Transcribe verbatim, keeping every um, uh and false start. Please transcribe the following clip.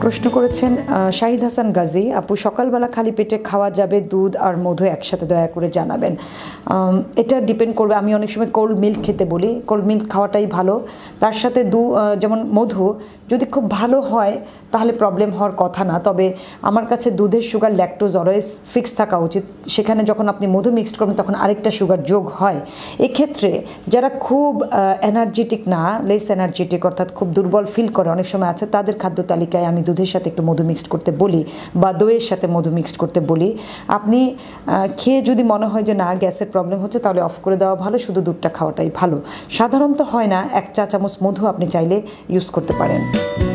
প্রশ্ন করেছেন শাহিদ হাসান গাজী আপু, সকালবেলা খালি পেটে খাওয়া যাবে দুধ আর মধু একসাথে, দয়া করে জানাবেন। এটা ডিপেন্ড করবে, আমি অনেক সময় কোল্ড মিল্ক খেতে বলি, কোল্ড মিল্ক খাওয়াটাই ভালো। তার সাথে দু যেমন মধু যদি খুব ভালো হয় তাহলে প্রবলেম হওয়ার কথা না, তবে আমার কাছে দুধের সুগার ল্যাকটোজ অলওয়েজ ফিক্স থাকা উচিত। সেখানে যখন আপনি মধু মিক্সড করবেন তখন আরেকটা সুগার যোগ হয়। এক্ষেত্রে যারা খুব এনার্জেটিক না, লেস এনার্জেটিক অর্থাৎ খুব দুর্বল ফিল করে অনেক সময় আছে, তাদের খাদ্য তালিকায় আমি দুধের সাথে একটু মধু মিক্সড করতে বলি বা দইয়ের সাথে মধু মিক্সড করতে বলি। আপনি খেয়ে যদি মনে হয় যে না গ্যাসের প্রবলেম হচ্ছে তাহলে অফ করে দেওয়া ভালো, শুধু দুধটা খাওয়াটাই ভালো। সাধারণত হয় না, এক চা চামচ মধু আপনি চাইলে ইউজ করতে পারেন।